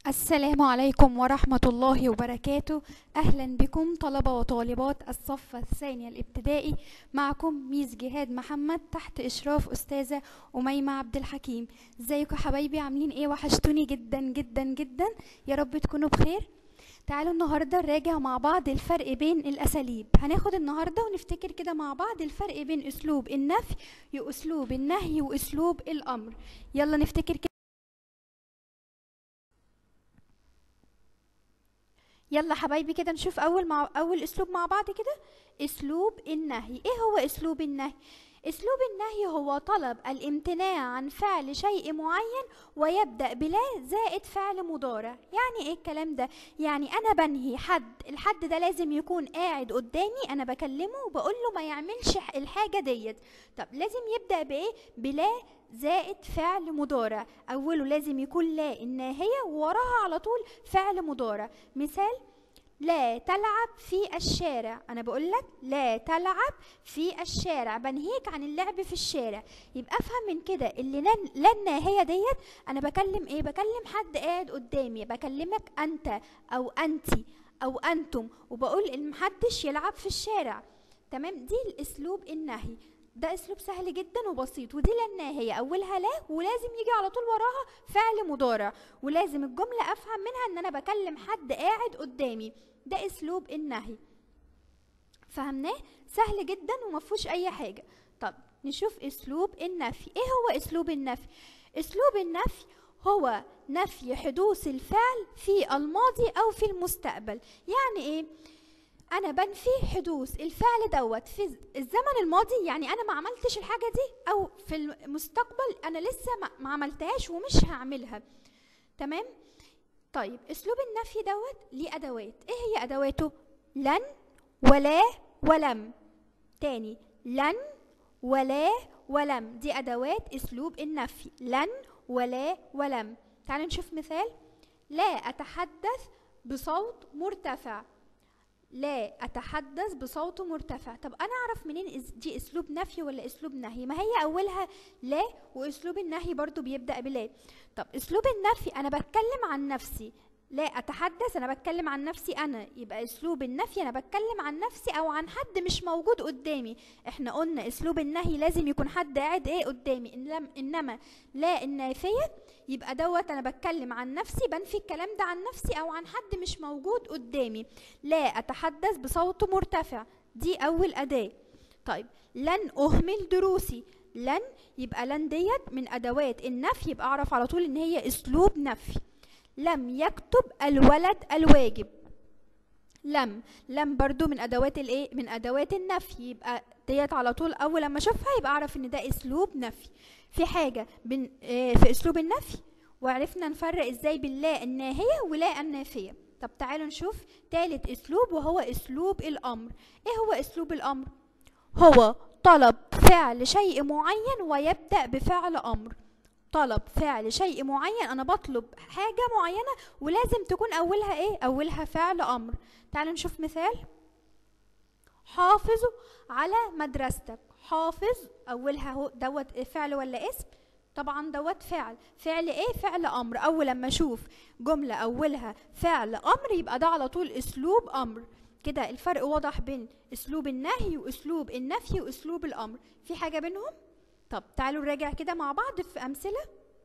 السلام عليكم ورحمة الله وبركاته. أهلا بكم طلبة وطالبات الصف الثاني الابتدائي. معكم ميس جهاد محمد تحت إشراف أستاذة أميمة عبد الحكيم. ازيكم يا حبايبي؟ عاملين ايه؟ وحشتوني جدا جدا جدا، يا رب تكونوا بخير. تعالوا النهاردة نراجع مع بعض الفرق بين الأساليب. هناخد النهاردة ونفتكر كده مع بعض الفرق بين أسلوب النفي وأسلوب النهي وأسلوب الأمر. يلا نفتكر كده. يلا حبايبي كده نشوف اول اسلوب مع بعض كده. اسلوب النهي. ايه هو اسلوب النهي؟ اسلوب النهي هو طلب الامتناع عن فعل شيء معين ويبدأ بلا زائد فعل مضارع. يعني ايه الكلام ده؟ يعني انا بنهي الحد ده لازم يكون قاعد قدامي، انا بكلمه وبقول له ما يعملش الحاجة ديت. طب لازم يبدأ بايه؟ بلا زائد فعل مضارع. اوله لازم يكون لا الناهية ووراها على طول فعل مضارع. مثال: لا تلعب في الشارع. انا بقول لك لا تلعب في الشارع، بنهيك عن اللعب في الشارع. يبقى افهم من كده اللي لا الناهية ديت انا بكلم ايه؟ بكلم حد قاعد قدامي، بكلمك انت او انتي او انتم، وبقول ان محدش يلعب في الشارع. تمام؟ دي الاسلوب النهي. ده اسلوب سهل جدا وبسيط. ودي لا الناهية اولها لا، ولازم يجي على طول وراها فعل مضارع، ولازم الجملة افهم منها ان انا بكلم حد قاعد قدامي. ده اسلوب النهي. فهمناه؟ سهل جدا ومفهوش اي حاجة. طب نشوف اسلوب النفي. ايه هو اسلوب النفي؟ اسلوب النفي هو نفي حدوث الفعل في الماضي او في المستقبل. يعني ايه؟ انا بنفي حدوث الفعل دوت في الزمن الماضي، يعني انا ما عملتش الحاجة دي، او في المستقبل انا لسه ما عملتهاش ومش هعملها. تمام؟ طيب اسلوب النفي دوت ليه ادوات. ايه هي ادواته؟ لن ولا ولم. تاني: لن ولا ولم، دي ادوات اسلوب النفي. لن ولا ولم. تعالوا نشوف مثال: لا اتحدث بصوت مرتفع. لا اتحدث بصوت مرتفع. طب انا اعرف منين دي اسلوب نفي ولا اسلوب نهي؟ ما هي اولها لا، واسلوب النهي برضو بيبدأ بلا. طب اسلوب النفي انا بتكلم عن نفسي، لا اتحدث انا بتكلم عن نفسي انا، يبقى اسلوب النفي انا بتكلم عن نفسي او عن حد مش موجود قدامي. احنا قلنا اسلوب النهي لازم يكون حد قاعد ايه قدامي، انما لا النافية يبقى دوت انا بتكلم عن نفسي، بنفي الكلام ده عن نفسي او عن حد مش موجود قدامي. لا اتحدث بصوت مرتفع، دي اول اداة. طيب لن اهمل دروسي. لن، يبقى لن ديت من ادوات النفي، يبقى اعرف على طول ان هي اسلوب نفي. لم يكتب الولد الواجب. لم برضو من ادوات الايه؟ من ادوات النفي، يبقى ديت على طول اول لما اشوفها يبقى اعرف ان ده اسلوب نفي. في حاجه في اسلوب النفي وعرفنا نفرق ازاي بين لا الناهيه ولا النافيه. طب تعالوا نشوف ثالث اسلوب وهو اسلوب الامر. ايه هو اسلوب الامر؟ هو طلب فعل شيء معين ويبدأ بفعل امر. طلب فعل شيء معين، انا بطلب حاجة معينة ولازم تكون اولها ايه؟ اولها فعل امر. تعالوا نشوف مثال: حافظوا على مدرستك. حافظ اولها هو دوت فعل ولا اسم؟ طبعا دوت فعل. فعل ايه؟ فعل امر. اول لما اشوف جملة اولها فعل امر يبقى ده على طول اسلوب امر. كده الفرق واضح بين اسلوب النهي واسلوب النفي واسلوب الامر. في حاجة بينهم؟ طب تعالوا نراجع كده مع بعض في امثلة.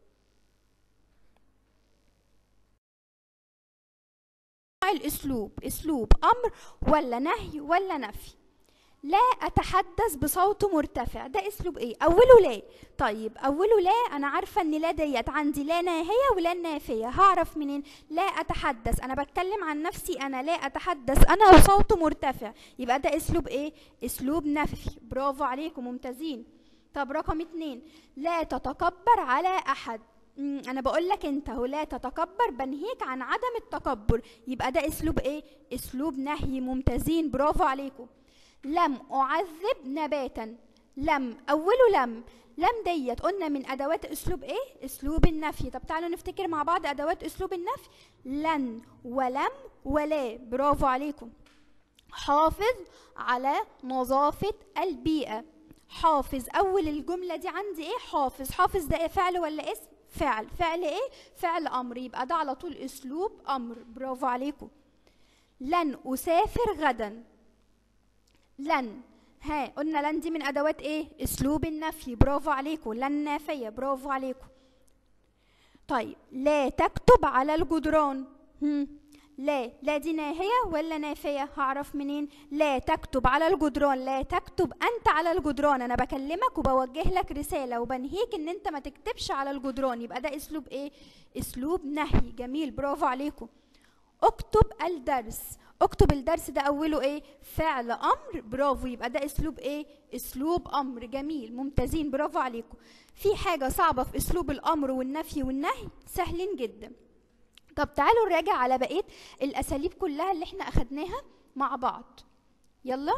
الاسلوب اسلوب امر ولا نهي ولا نفي؟ لا اتحدث بصوت مرتفع، ده اسلوب ايه؟ اوله لا. طيب اوله لا، انا عارفه ان لا ديت عندي لا ناهيه ولا نافيه. هعرف منين؟ لا اتحدث انا بتكلم عن نفسي انا، لا اتحدث انا وصوت مرتفع، يبقى ده اسلوب ايه؟ اسلوب نفي. برافو عليكم، ممتازين. طب رقم 2: لا تتكبر على احد. انا بقول لك انت هو لا تتكبر، بنهيك عن عدم التكبر، يبقى ده اسلوب ايه؟ اسلوب نهي. ممتازين، برافو عليكم. لم اعذب نباتا. لم اوله لم ديت قلنا من ادوات اسلوب ايه؟ اسلوب النفي. طب تعالوا نفتكر مع بعض ادوات اسلوب النفي: لن ولم ولا. برافو عليكم. حافظ على نظافة البيئة. حافظ اول الجملة دي عندي ايه؟ حافظ. حافظ ده إيه؟ فعل ولا اسم؟ فعل. فعل ايه؟ فعل امر، يبقى ده على طول اسلوب امر. برافو عليكم. لن اسافر غدا. لن، ها قلنا لن دي من ادوات ايه؟ اسلوب النفي. برافو عليكم. لن نافيه. برافو عليكم. طيب لا تكتب على الجدران. لا دي ناهيه ولا نافيه؟ هعرف منين؟ لا تكتب على الجدران. لا تكتب انت على الجدران، انا بكلمك وبوجه لك رساله وبنهيك ان انت ما تكتبش على الجدران، يبقى ده اسلوب ايه؟ اسلوب نهي. جميل. برافو عليكم. اكتب الدرس. اكتب الدرس ده اوله ايه؟ فعل امر. برافو، يبقى ده اسلوب ايه؟ اسلوب امر. جميل، ممتازين، برافو عليكم. في حاجه صعبه في اسلوب الامر والنفي والنهي؟ سهلين جدا. طب تعالوا نراجع على بقيه الاساليب كلها اللي احنا اخدناها مع بعض. يلا.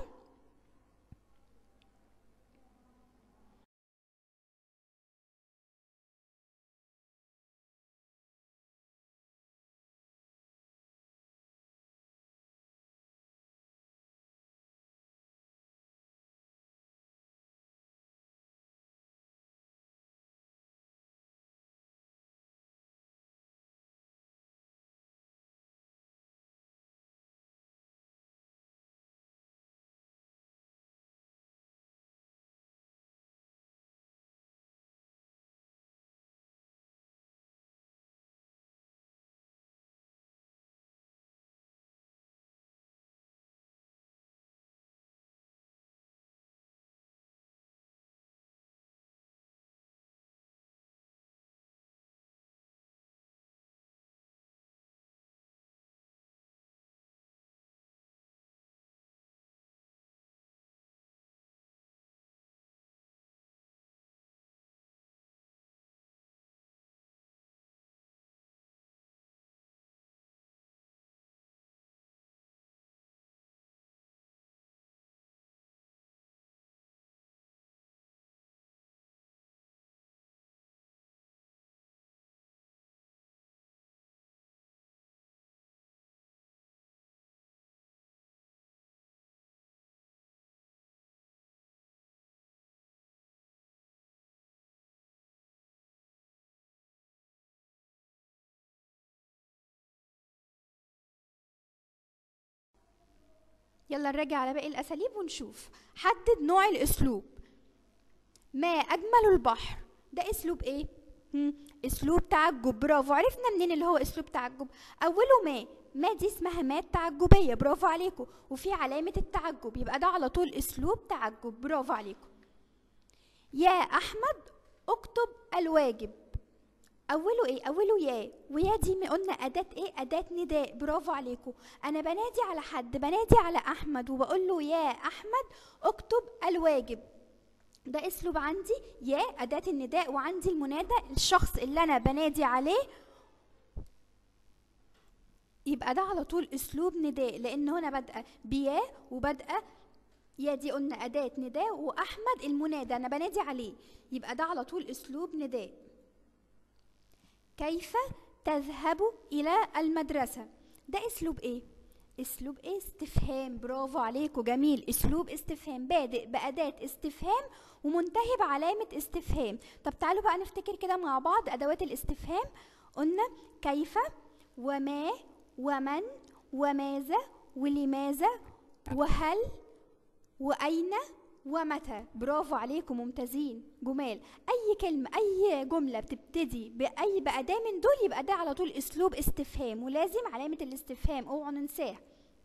يلا نراجع على باقي الاساليب ونشوف. حدد نوع الاسلوب. ما اجمل البحر، ده اسلوب ايه؟ اسلوب تعجب. برافو، عرفنا منين اللي هو اسلوب تعجب؟ اوله ما دي اسمها ما التعجبيه. برافو عليكم، وفي علامه التعجب، يبقى ده على طول اسلوب تعجب. برافو عليكم. يا احمد اكتب الواجب. اوله ايه؟ اوله يا، ويا دي ما قلنا اداه ايه؟ اداه نداء. برافو عليكم. انا بنادي على حد، بنادي على احمد وبقول له يا احمد اكتب الواجب. ده اسلوب عندي يا اداه النداء، وعندي المنادى الشخص اللي انا بنادي عليه، يبقى ده على طول اسلوب نداء، لان هنا بادئه بيا وبادئه يا دي قلنا اداه نداء، واحمد المنادى انا بنادي عليه، يبقى ده على طول اسلوب نداء. كيف تذهب الى المدرسه، ده اسلوب ايه؟ اسلوب ايه؟ استفهام. برافو عليكم. جميل، اسلوب استفهام، بادئ باداه استفهام ومنتهي بعلامه استفهام. طب تعالوا بقى نفتكر كده مع بعض ادوات الاستفهام. قلنا كيف وما ومن وماذا ولماذا وهل واين ومتى. برافو عليكم، ممتازين، جمال. اي كلمه اي جمله بتبتدي باي باداه من دول يبقى ده على طول اسلوب استفهام، ولازم علامه الاستفهام اوعوا ننساها.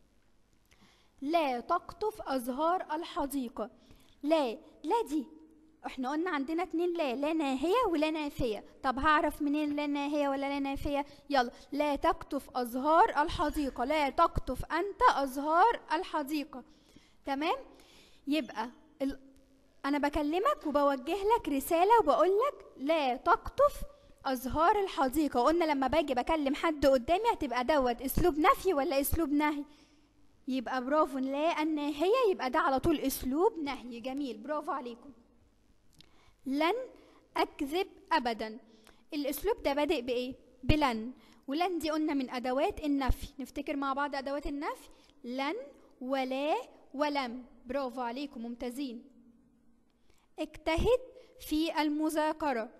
لا تقطف ازهار الحديقه. لا دي احنا قلنا عندنا اتنين لا ناهيه ولا نافيه. طب هعرف منين لا ناهيه ولا لا نافيه؟ يلا. لا تقطف ازهار الحديقه. لا تقطف انت ازهار الحديقه. تمام. يبقى انا بكلمك وبوجه لك رساله وبقول لك لا تقطف ازهار الحديقه. قلنا لما باجي بكلم حد قدامي هتبقى دوت اسلوب نفي ولا اسلوب نهي؟ يبقى برافو، لا الناهيه، يبقى ده على طول اسلوب نهي. جميل، برافو عليكم. لن اكذب ابدا. الاسلوب ده بادئ بايه؟ بلن، ولن دي قلنا من ادوات النفي. نفتكر مع بعض ادوات النفي. لن ولا ولم. برافو عليكم، ممتازين. اجتهد في المذاكرة.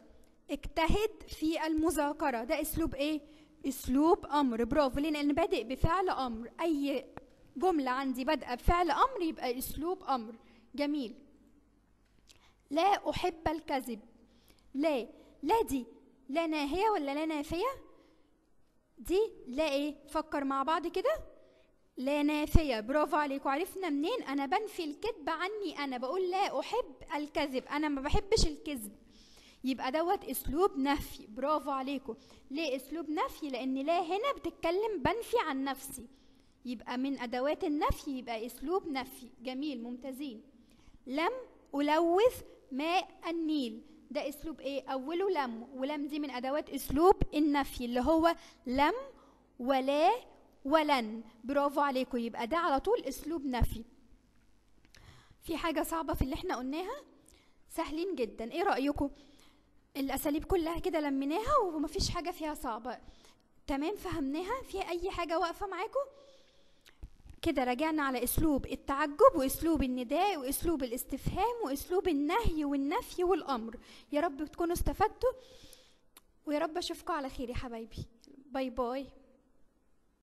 اجتهد في المذاكرة، ده اسلوب ايه؟ اسلوب امر. برافو، لان بادئ بفعل امر. اي جملة عندي بادئة بفعل امر يبقى اسلوب امر. جميل. لا احب الكذب. لا دي لا ناهية ولا لا نافية؟ دي لا ايه؟ فكر مع بعض كده. لا نافية. برافو عليكم. عرفنا منين؟ انا بنفي الكذب عني، انا بقول لا احب الكذب، انا ما بحبش الكذب، يبقى دوت اسلوب نفي. برافو عليكم. ليه اسلوب نفي؟ لان لا هنا بتتكلم بنفي عن نفسي، يبقى من ادوات النفي، يبقى اسلوب نفي. جميل، ممتازين. لم ألوث ماء النيل، ده اسلوب ايه؟ اوله لم، ولم دي من ادوات اسلوب النفي اللي هو لم ولا ولن. برافو عليكم، يبقى ده على طول اسلوب نفي. في حاجة صعبة في اللي احنا قلناها؟ سهلين جدا، ايه رأيكم؟ الاساليب كلها كده لميناها ومفيش حاجة فيها صعبة. تمام، فهمناها. في اي حاجة واقفة معاكم؟ كده رجعنا على اسلوب التعجب واسلوب النداء واسلوب الاستفهام واسلوب النهي والنفي والامر. يا رب تكونوا استفدتوا، ويا رب اشوفكم على خير يا حبايبي. باي باي.